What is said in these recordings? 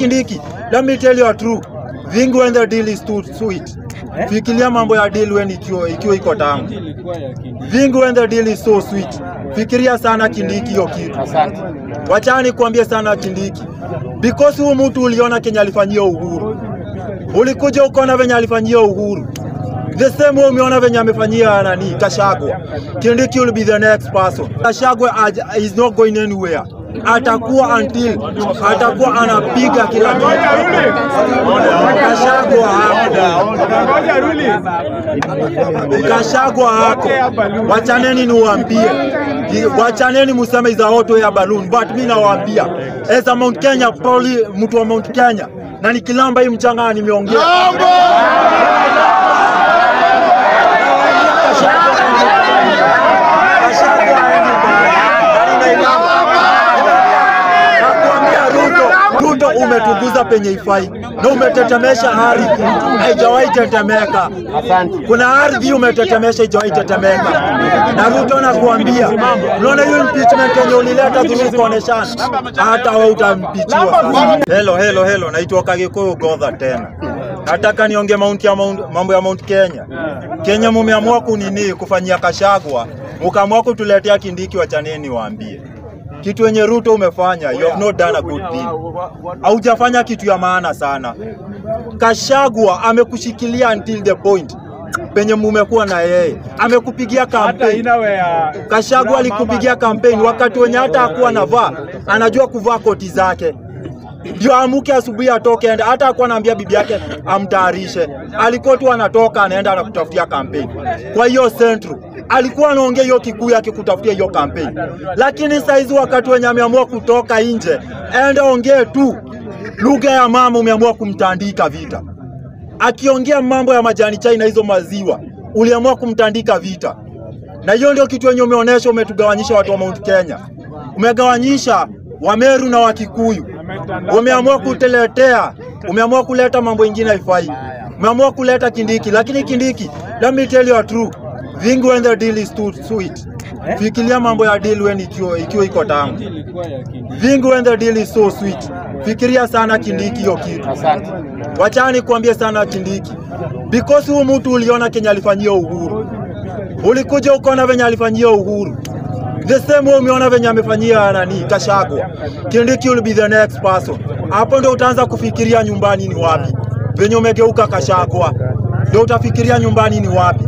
Kindiki, let me tell you a truth. Vingi when the deal is too sweet. Fikiria mambo ya deal when ikiwa iko tamu. Vingi when the deal is so sweet. Fikiria sana Kindiki hiyo kitu. Wachani kuambia sana Kindiki. Because huyu mtu uliona Kenya alifanyia Uhuru. Ulikuja ukaona venye alifanyia Uhuru. The same way umeona venye amefanyia nani Gachagua. Kindiki will be the next person. Gachagua is not going anywhere. Atakuwa until atakuwa anapiga kila kitu. Gachagua hako. Wachaneni niwaambie. Wachaneni museme za auto ya balloon, but mimi nawaambia as a Mount Kenya, probably mtu wa Mount Kenya na nikilamba hii mchanga nimeongea. Ruto umetuguza penye ifai na umetetemesha ardhi haijawahi tetemeka. Kuna ardhi umetetemesha haijawahi tetemeka. Na Ruto nakuambia, unaona hiyo impeachment yenye ulileta dhuru kuoneshana hata wewe utampichiwa. Hello, naitwa Kagikuyu Godha tena. Nataka niongee mambo ya Mount Kenya. Kenya mumeamua kufanyia Gachagua, mkaamua kutuletea Kindiki. Wachaneni waambie. Kitu yenye Ruto umefanya, you have not done a good thing. Haujafanya kitu ya maana sana. Gachagua amekushikilia until the point penye mumekuwa na yeye. Amekupigia campaign. Gachagua alikupigia campaign wakati wenye hata hakuwa navaa, anajua kuvaa koti zake. Ndio amuke asubuhi atoke ende, hata hakuwa anaambia bibi yake amtayarishe. Alikuwa tu anatoka anaenda anakutafutia campaign. Kwa hiyo Central alikuwa anaongea hiyo Kikuyu akikutafutia hiyo campaign. Lakini saizi wakati wenye ameamua kutoka nje, enda ongee tu lugha ya mama, umeamua kumtandika vita. Akiongea mambo ya majani chai na hizo maziwa, uliamua kumtandika vita. Na hiyo ndio kitu yenye umeonesha, umetugawanyisha watu wa Mount Kenya. Umegawanyisha Wameru na Wakikuyu. Umeamua kuteletea, umeamua kuleta mambo mengine haifai. Umeamua kuleta Kindiki, lakini Kindiki, let me tell you a truth. Vingi when the deal is too sweet. Fikiria mambo ya deal when ikiwa iko tamu. Vingi when the deal is so sweet. Fikiria sana Kindiki hiyo kitu. Wachani kuambia sana Kindiki. Because huyu mtu uliona Kenya alifanyia Uhuru. Ulikuja ukaona venye alifanyia Uhuru. The same way umeona venye amefanyia nani Gachagua. Kindiki will be the next person. Hapo ndio utaanza kufikiria nyumbani ni wapi. Venye umegeuka Gachagua, ndio utafikiria nyumbani ni wapi.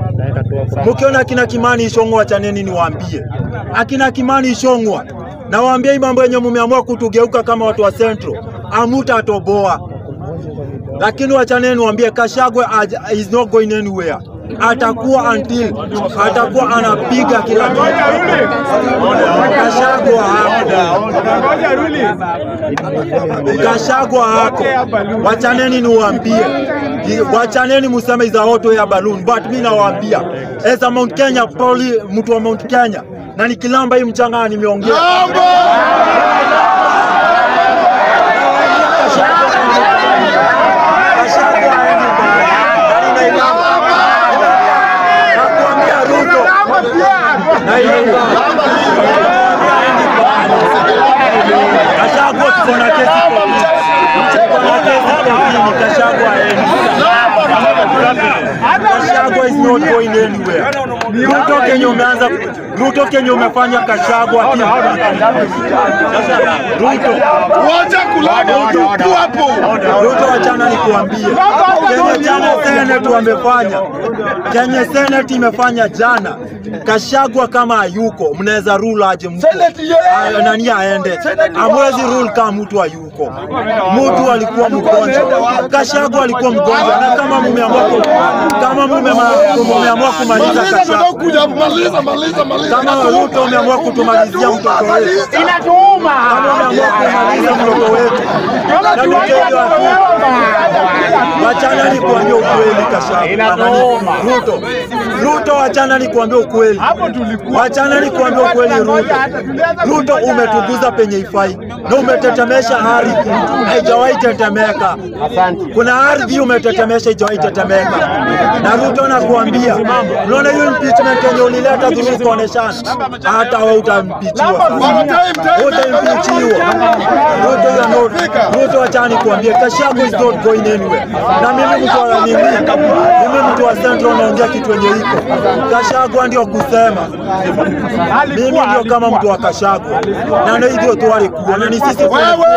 Mkiona akina Kimani Ichung'wah, chaneni niwaambie. Akina Kimani Ichung'wah, na waambie mambo yenye mumeamua kutugeuka kama watu wa Central, amuta toboa. Lakini wachaneni niwaambie, Gachagua is not going anywhere. Atakuwa until atakuwa anapiga kila kitu. Gachagua hako. Wachaneni niwaambie. Wachaneni museme za auto ya balloon, but mimi nawaambia as a Mount Kenya, probably mtu wa Mount Kenya na nikilamba hii mchanga nimeongea. Gachagua kuna kesi Gachagua is not going anywhere. Ruto Kenya umefanya Gachagua kitu. Ruto wachana nikuambie. Kenya jana Senate wamefanya. Kenya Senate imefanya jana. Gachagua kama hayuko, mnaweza rule aje mtu. Nani aende? Amwezi rule kama mtu hayuko. Mtu alikuwa mgonjwa. Gachagua alikuwa mgonjwa, na kama mumeamua kumaliza Gachagua. Kama Ruto umeamua kutumalizia mtoto wetu. Inatuuma. Kama umeamua kumaliza mtoto wetu. Wachana ni kuambia ukweli Gachagua. Ruto wachana ni kuambia ukweli. Wachana ni kuambia ukweli Ruto. Ruto umetuguza penye ifai na umetetemesha ardhi, haijawahi tetemeka. Kuna ardhi umetetemesha, haijawahi tetemeka. Na Ruto nakuambia, unaona hiyo impeachment yenye ulileta through coalition, hata wewe utampichiwa. Ruto achani kuambia, Gachagua is not going anywhere. Na mimi mtu wa nini? Mimi mtu wa Central naongea kitu yenye iko. Gachagua ndio kusema. Mimi ndio kama mtu wa Gachagua. Na ndio tu alikuwa na ni sisi tutakuwa.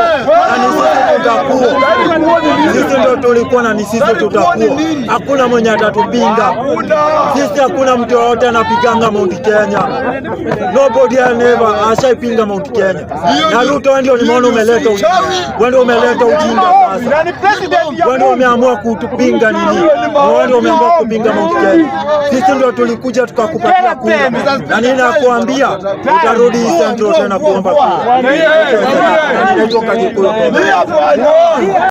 Sisi ndio tulikuwa na ni sisi tutakuwa. Hakuna mwenye atatupinga. Sisi hakuna mtu yote anapiganga Mount Kenya. Nobody ever ashaipinga Mount Kenya. Na Ruto ndio nimeona umeleta ujinga sasa. Wewe umeamua kutupinga nini? Wewe umeamua kupinga Mount Kenya. Sisi ndio tulikuja tukakupatia kura. Na nini nakuambia utarudi Central tena kuomba kura.